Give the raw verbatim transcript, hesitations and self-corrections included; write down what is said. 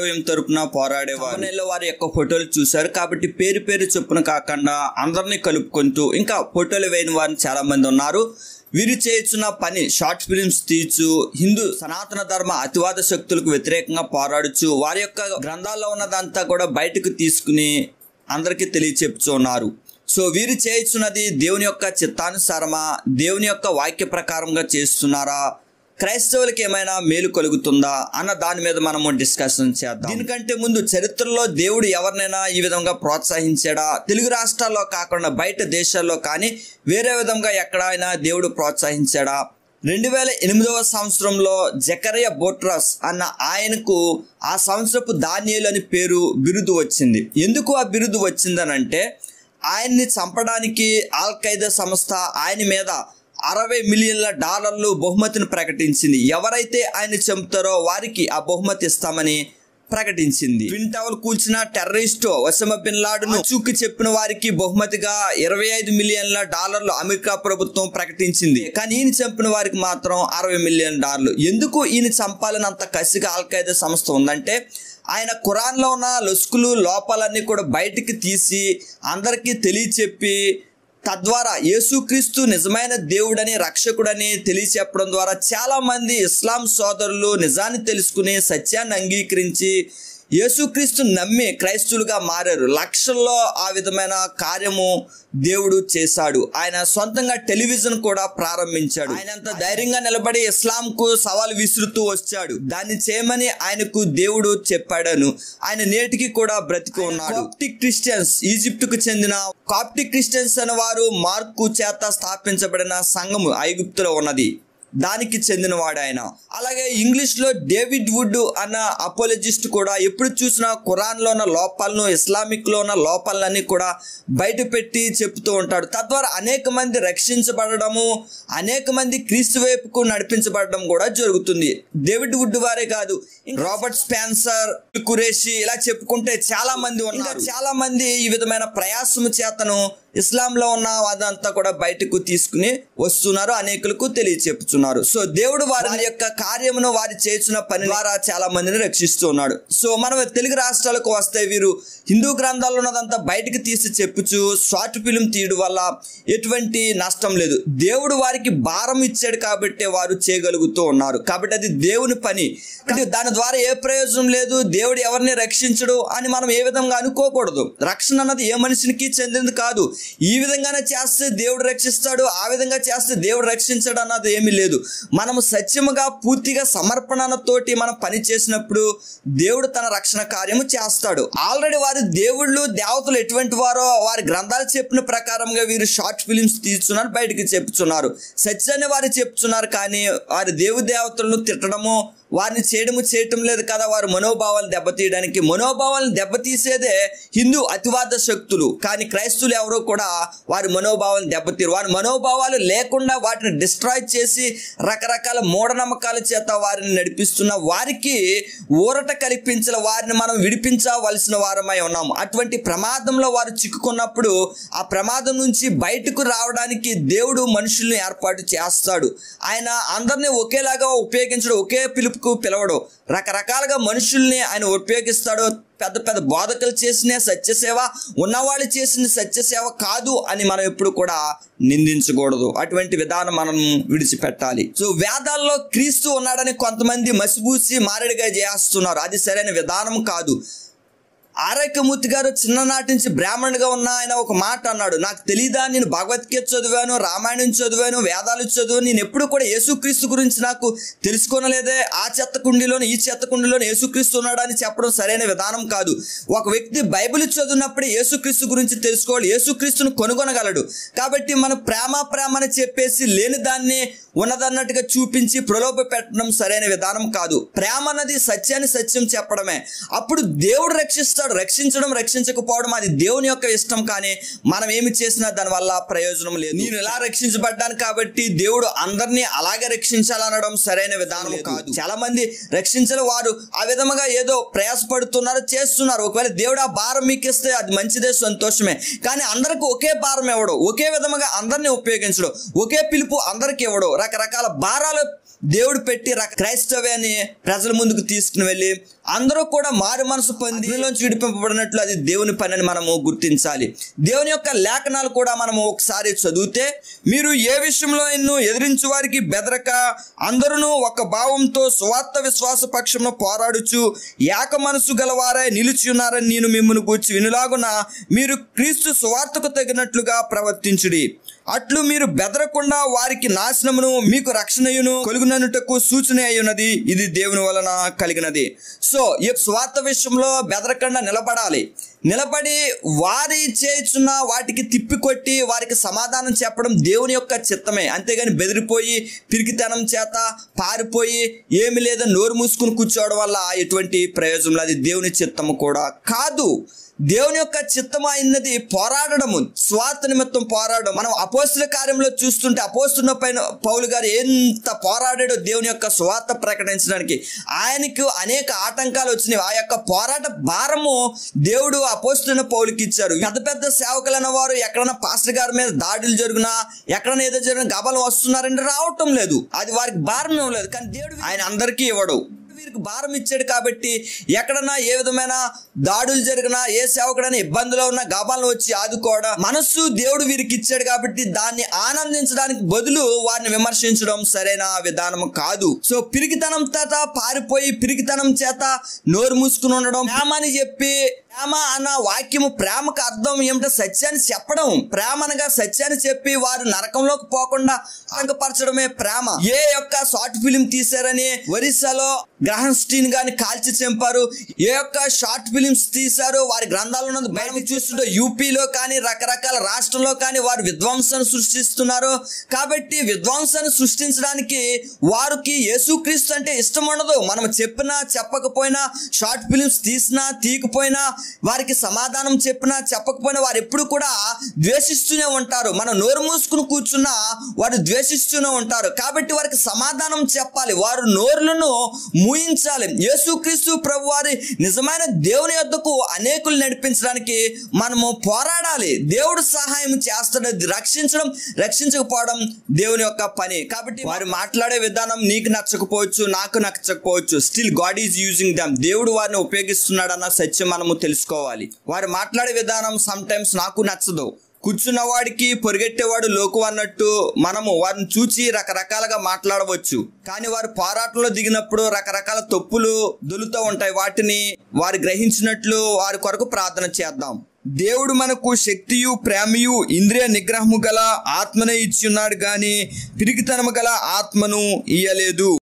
క్రైస్తవ్యం తరపున పోరాడేవారు. వారి యొక్క ఫోటోలు చూశారు కాబట్టి పేరు పేరు చొప్పున కాకుండా అందరినీ కలుపుకుంటూ ఇంకా ఫోటోలు వేయని వారిని చాలా మంది ఉన్నారు. వీరు చేస్తున్న పని షార్ట్ ఫిలిమ్స్ తీర్చు హిందూ సనాతన ధర్మ అతివాద శక్తులకు వ్యతిరేకంగా పోరాడుచు వారి యొక్క గ్రంథాల్లో ఉన్నదంతా కూడా బయటకు తీసుకుని అందరికీ తెలియచెప్పుచున్నారు. సో వీరు చేస్తున్నది దేవుని యొక్క చిత్తానుసారమా, దేవుని యొక్క వాక్య ప్రకారంగా చేస్తున్నారా, క్రైస్తవులకి ఏమైనా మేలు కలుగుతుందా అన్న దాని మీద మనము డిస్కషన్ చేద్దాం. దీనికంటే ముందు చరిత్రలో దేవుడు ఎవరినైనా ఈ విధంగా ప్రోత్సహించాడా? తెలుగు రాష్ట్రాల్లో కాకుండా బయట దేశాల్లో కానీ వేరే విధంగా ఎక్కడైనా దేవుడు ప్రోత్సహించాడా? రెండు వేల ఎనిమిదవ సంవత్సరంలో జకరియా బోట్రస్ అన్న ఆయనకు ఆ సంవత్సరపు దానియేలు అని పేరు బిరుదు వచ్చింది. ఎందుకు ఆ బిరుదు వచ్చిందనంటే ఆయన్ని చంపడానికి ఆల్ ఖైదా సంస్థ ఆయన మీద అరవై మిలియన్ల డాలర్లు బహుమతిని ప్రకటించింది. ఎవరైతే ఆయన చంపుతారో వారికి ఆ బహుమతి ఇస్తామని ప్రకటించింది. ట్విన్ టవర్ కూల్చిన టెర్రరిస్ట్ ఒసామా బిన్ లాడెన్ చూకి చెప్పిన వారికి బహుమతిగా ఇరవై ఐదు మిలియన్ల డాలర్లు అమెరికా ప్రభుత్వం ప్రకటించింది. కానీ ఈయన చంపిన వారికి మాత్రం అరవై మిలియన్ డాలర్లు. ఎందుకు ఈయన చంపాలని అంత కసిగా ఆల్ ఖైదా సంస్థ ఉందంటే ఆయన ఖురాన్లో ఉన్న లొసుకులు లోపాలన్నీ కూడా బయటికి తీసి అందరికీ తెలియచెప్పి తద్వారా యేసుక్రీస్తు నిజమైన దేవుడని రక్షకుడని తెలియచెప్పడం ద్వారా చాలా మంది ఇస్లాం సోదరులు నిజాన్ని తెలుసుకుని సత్యాన్ని అంగీకరించి యేసుక్రీస్తు నమ్మి క్రైస్తవులుగా మారారు. లక్షల్లో ఆ విధమైన కార్యము దేవుడు చేశాడు. ఆయన సొంతంగా టెలివిజన్ కూడా ప్రారంభించాడు. ఆయన అంత ధైర్యంగా నిలబడి ఇస్లాంకు సవాల్ విసురుతూ వచ్చాడు. దాన్ని చేయమని ఆయనకు దేవుడు చెప్పాడను ఆయన నేటికి కూడా బ్రతికి ఉన్నాడు. కాప్టిక్ క్రిస్టియన్స్, ఈజిప్టుకు చెందిన కాప్టిక్ క్రిస్టియన్స్ అనే వారు మార్కు చేత స్థాపించబడిన సంఘము ఐగుప్తులో ఉన్నది. దానికి చెందినవాడు ఆయన. అలాగే ఇంగ్లీష్ లో డేవిడ్ వుడ్ అన్న అపోలజిస్ట్ కూడా ఎప్పుడు చూసినా ఖురాన్ లో ఉన్న లోపాలను, ఇస్లామిక్ లో ఉన్న లోపాలన్నీ కూడా బయట పెట్టి చెప్తూ ఉంటాడు. తద్వారా అనేక మంది రక్షించబడము, అనేక మంది క్రీస్తు వైపుకు నడిపించబడడం కూడా జరుగుతుంది. డేవిడ్ వుడ్ వారే కాదు, రాబర్ట్ స్పెన్సర్, కురేషి ఇలా చెప్పుకుంటే చాలా మంది ఉన్నారు. చాలా మంది ఈ విధమైన ప్రయాసము చేతను ఇస్లాంలో ఉన్న అదంతా కూడా బయటకు తీసుకుని వస్తున్నారు, అనేకులకు తెలియచెప్పుతున్నారు. సో దేవుడు వారి యొక్క కార్యమును వారి చేసిన పని ద్వారా చాలా మందిని రక్షిస్తూ ఉన్నాడు. సో మనం తెలుగు రాష్ట్రాలకు వస్తే వీరు హిందూ గ్రంథాల్లో ఉన్నదంతా బయటకు తీసి చెప్పుచు షార్ట్ ఫిల్మ్ తీయడం వల్ల ఎటువంటి నష్టం లేదు. దేవుడు వారికి భారం ఇచ్చాడు కాబట్టి వారు చేయగలుగుతూ ఉన్నారు. కాబట్టి అది దేవుని పని. దాని ద్వారా ఏ ప్రయోజనం లేదు, దేవుడు ఎవరిని రక్షించడు అని మనం ఏ విధంగా అనుకోకూడదు. రక్షణ అన్నది ఏ మనిషికి చెందినది కాదు. ఈ విధంగానే చేస్తే దేవుడు రక్షిస్తాడు, ఆ విధంగా చేస్తే దేవుడు రక్షించాడు అన్నది ఏమీ లేదు. మనము సత్యముగా పూర్తిగా సమర్పణతోటి మనం పని చేసినప్పుడు దేవుడు తన రక్షణ కార్యము చేస్తాడు. ఆల్రెడీ వారి దేవుళ్ళు దేవతలు ఎటువంటి వారో వారి గ్రంథాలు చెప్పిన ప్రకారంగా వీరు షార్ట్ ఫిలిమ్స్ తీస్తున్నారు, బయటికి చెప్తున్నారు, సత్యాన్ని వారు చెప్తున్నారు. కానీ వారి దేవు దేవతలను తిట్టడము, వారిని చేయడము చేయటం లేదు కదా. వారి మనోభావాలను దెబ్బతీయడానికి, మనోభావాలను దెబ్బతీసేదే హిందూ అతివాద శక్తులు. కానీ క్రైస్తవులు ఎవరో కూడా వారి మనోభావాలను దెబ్బతీరు. వారి మనోభావాలు లేకుండా వాటిని డిస్ట్రాయ్ చేసి రకరకాల మూఢనమ్మకాల చేత వారిని నడిపిస్తున్న వారికి ఊరట కల్పించాల, వారిని మనం విడిపించవలసిన వారమై ఉన్నాము. అటువంటి ప్రమాదంలో వారు చిక్కుకున్నప్పుడు ఆ ప్రమాదం నుంచి బయటకు రావడానికి దేవుడు మనుషుల్ని ఏర్పాటు చేస్తాడు. ఆయన అందరినీ ఒకేలాగా ఉపయోగించడు, ఒకే పిలుపు పిలవడు. రకరకాలుగా మనుషుల్ని ఆయన ఉపయోగిస్తాడు. పెద్ద పెద్ద బోధకులు చేసిన సత్యసేవ ఉన్నవాళ్ళు చేసిన సత్యసేవ కాదు అని మనం ఎప్పుడు కూడా నిందించకూడదు. అటువంటి విధానం మనం విడిచిపెట్టాలి. సో వేదాల్లో క్రీస్తు ఉన్నాడని కొంతమంది మసిబూసి మారేడుగా చేస్తున్నారు. అది సరైన విధానం కాదు. ఆరోగ్యమూర్తి గారు చిన్ననాటి నుంచి బ్రాహ్మణుడిగా ఉన్న ఆయన ఒక మాట అన్నాడు, నాకు తెలీదా, నేను భగవద్గీత చదివాను, రామాయణం చదివాను, వేదాలు చదివాను, నేను ఎప్పుడు కూడా యేసుక్రీస్తు గురించి నాకు తెలుసుకోనలేదే, ఆ చెత్త కుండీలోని ఈ చెత్త కుండీలోని యేసుక్రీస్తు ఉన్నాడు అని చెప్పడం సరైన విధానం కాదు. ఒక వ్యక్తి బైబిల్ చదివినప్పుడే యేసుక్రీస్తు గురించి తెలుసుకోవాలి, యేసుక్రీస్తును కనుగొనగలడు. కాబట్టి మనం ప్రేమ ప్రేమ అని చెప్పేసి లేని దాన్ని ఉన్నదన్నట్టుగా చూపించి ప్రలోభ పెట్టడం సరైన విధానం కాదు. ప్రేమ అన్నది సత్యాన్ని సత్యం చెప్పడమే. అప్పుడు దేవుడు రక్షిస్తాడు. రక్షించడం రక్షించకపోవడం అది దేవుని యొక్క ఇష్టం. కానీ మనం ఏమి చేసినా దానివల్ల ప్రయోజనం లేదు. నేను ఎలా రక్షించబడ్డాను కాబట్టి దేవుడు అందరినీ అలాగే రక్షించాలనడం సరైన విధానం కాదు. చాలా మంది రక్షించిన వారు ఆ విధముగా ఏదో ప్రయాసపడుతున్నారు, చేస్తున్నారు. ఒకవేళ దేవుడు ఆ భారం మీకు ఇస్తే అది మంచిదే, సంతోషమే. కానీ అందరికి ఒకే భారం ఇవ్వడు, ఒకే విధముగా అందరినీ ఉపయోగించడు, ఒకే పిలుపు అందరికి ఇవ్వడు. రకరకాల భారాలు దేవుడు పెట్టి క్రైస్తవ్యాన్ని ప్రజల ముందుకు తీసుకుని వెళ్ళి అందరూ కూడా మారు మనసు పొంది అగ్నిలోంచి విడిపింపబడినట్లు అది దేవుని పని అని మనము గుర్తించాలి. దేవుని యొక్క లేఖనాలు కూడా మనము ఒకసారి చదివితే, మీరు ఏ విషయంలో ఎన్నో ఎదిరించు వారికి బెదరక అందరూ ఒక భావంతో సువార్త విశ్వాస పక్షంలో పోరాడుచు ఏక మనసు గలవారై నిలిచి ఉన్నారని నేను మిమ్మల్ని గూర్చి వినులాగున మీరు క్రీస్తు సువార్తకు తగినట్లుగా ప్రవర్తించుడి. అట్లు మీరు బెదరకుండా వారికి నాశనమును మీకు రక్షణయును కలుగుననుటకు సూచన అయ్యున్నది. ఇది దేవుని వలన కలిగినది. సో ఈ స్వార్థ విషయంలో బెదరకుండా నిలబడాలి. నిలబడి వారి చేయుచున్న వాటికి తిప్పికొట్టి వారికి సమాధానం చెప్పడం దేవుని యొక్క చిత్తమే. అంతేగాని బెదిరిపోయి పిరికితనం చేత పారిపోయి ఏమి లేదా నోరు మూసుకుని కూర్చోవడం వల్ల ఎటువంటి ప్రయోజనం లేదు. అది దేవుని చిత్తము కూడా కాదు. దేవుని యొక్క చిత్తం అయినది పోరాడము, స్వార్థ నిమిత్తం పోరాడడం. మనం అపోస్తుల కార్యంలో చూస్తుంటే అపోస్తుల పైన పౌలు గారు ఎంత పోరాడాడో దేవుని యొక్క స్వార్థ ప్రకటించడానికి. ఆయనకు అనేక ఆటంకాలు వచ్చినాయి. ఆ యొక్క పోరాట భారము దేవుడు అపోస్తుల పౌలుకి ఇచ్చారు. పెద్ద పెద్ద సేవకులైన వారు ఎక్కడైనా పాస్టర్ గారి మీద దాడులు జరిగినా, ఎక్కడైనా ఏదో జరిగిన గబలు వస్తున్నారంటే రావటం లేదు. అది వారికి భారం ఇవ్వలేదు. కానీ దేవుడు ఆయన అందరికీ ఇవ్వడు, వీరికి భారం ఇచ్చాడు. కాబట్టి ఎక్కడన్నా ఏ విధమైన దాడులు జరిగినా, ఏ సేవకుడైనా ఇబ్బందులో ఉన్న గాబాలను వచ్చి ఆదుకోవడం మనస్సు దేవుడు వీరికి ఇచ్చాడు. కాబట్టి దాన్ని ఆనందించడానికి బదులు వారిని విమర్శించడం సరైన విధానం కాదు. సో పిరికితనం చేత పారిపోయి పిరికితనం చేత నోరు మూసుకుని ఉండడం, ప్రేమ అని చెప్పి, ప్రేమ అన్న వాక్యము ప్రేమకు అర్థం ఏమిటో సత్యాన్ని చెప్పడం. ప్రేమ అనగా సత్యాన్ని చెప్పి వారు నరకంలోకి పోకుండా ఆటంకపరచడమే ప్రేమ. ఏ యొక్క షార్ట్ ఫిలిం తీశారని ఒరిస్సాలో గ్రహం స్టీన్ గాని కాల్చి చంపారు. ఏ యొక్క షార్ట్ ఫిలిమ్స్ తీశారో వారి గ్రంథాలు బయట చూస్తుంటే యూపీలో కానీ రకరకాల రాష్ట్రంలో కానీ వారు విధ్వంసాన్ని సృష్టిస్తున్నారు. కాబట్టి విధ్వంసాన్ని సృష్టించడానికి వారికి యేసుక్రీస్తు అంటే ఇష్టం ఉండదు. మనం చెప్పినా చెప్పకపోయినా, షార్ట్ ఫిలిమ్స్ తీసినా తీయకపోయినా, వారికి సమాధానం చెప్పినా చెప్పకపోయినా వారు ఎప్పుడు కూడా ద్వేషిస్తూనే ఉంటారు. మనం నోరు మూసుకుని కూర్చున్నా వారు ద్వేషిస్తూనే ఉంటారు. కాబట్టి వారికి సమాధానం చెప్పాలి, వారు నోరులను మూయించాలి. యేసుక్రీస్తు ప్రభు వారి నిజమైన దేవుని యొద్దకు అనేకులు నడిపించడానికి మనము పోరాడాలి. దేవుడు సహాయం చేస్తాడు. రక్షించడం రక్షించకపోవడం దేవుని యొక్క పని. కాబట్టి వారు మాట్లాడే విధానం నీకు నచ్చకపోవచ్చు, నాకు నచ్చకపోవచ్చు. Still God is using them. దేవుడు వారిని ఉపయోగిస్తున్నాడన్న సత్యం మనము తెలుసుకోవాలి. వారు మాట్లాడే విధానం సమ్ టైమ్స్ నాకు నచ్చదు. కూర్చున్నవాడికి పొరిగెట్టేవాడు లోకు అన్నట్టు మనము వారిని చూచి రకరకాలుగా మాట్లాడవచ్చు. కానీ వారు పోరాటంలో దిగినప్పుడు రకరకాల తప్పులు దొలుతూ ఉంటాయి. వాటిని వారు గ్రహించినట్లు వారి కొరకు ప్రార్థన చేద్దాం. దేవుడు మనకు శక్తియు ప్రేమయు ఇంద్రియ నిగ్రహము గల ఆత్మనే ఇచ్చి ఉన్నాడు, కానీ పిరికితనము గల ఆత్మను ఇయ్యలేదు.